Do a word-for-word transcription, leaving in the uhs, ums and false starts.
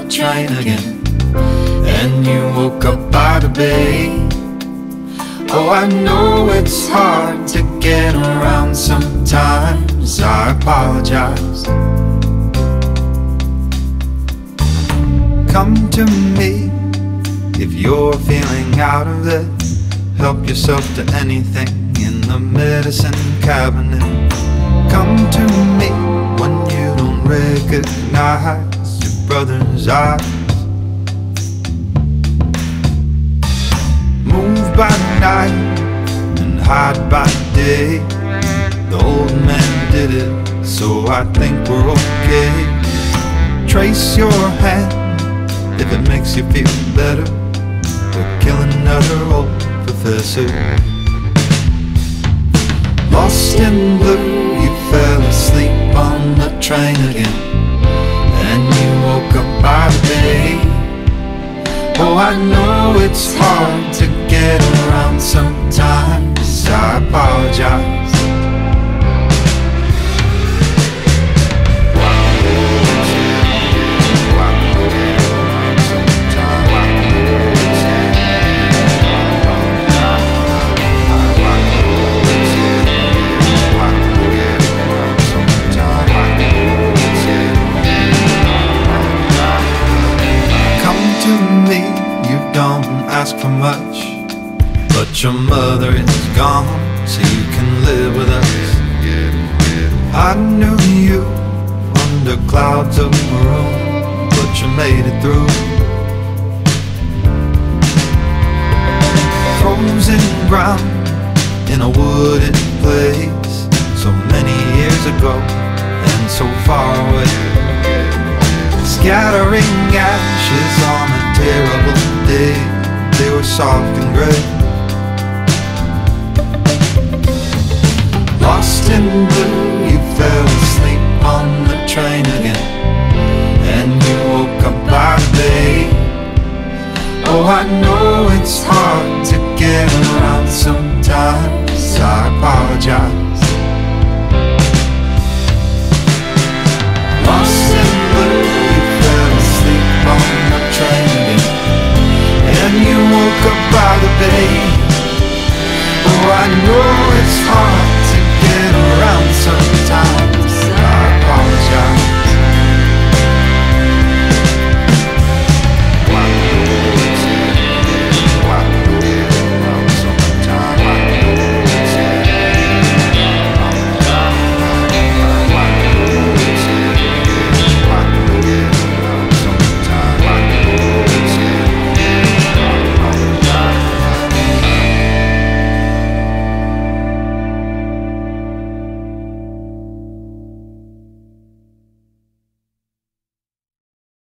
train again, and you woke up by the bay. Oh, I know it's hard to get around sometimes, I apologize. Come to me if you're feeling out of it. Help yourself to anything in the medicine cabinet. Come to me when you don't recognize your brother's eyes. Move by night and hide by day. The old man did it, so I think we're okay. Trace your hand if it makes you feel better. We'll kill another old professor. Lost in blue, you fell asleep on the train again, and you woke up by the bay. Oh, I know it's hard to get around sometimes, I apologize. Don't ask for much, but your mother is gone, so you can live with us. I knew you under clouds of maroon, but you made it through. Frozen ground in a wooded place, so many years ago and so far away. Scattering ashes on a terrible day, they were soft and gray. Lost in blue,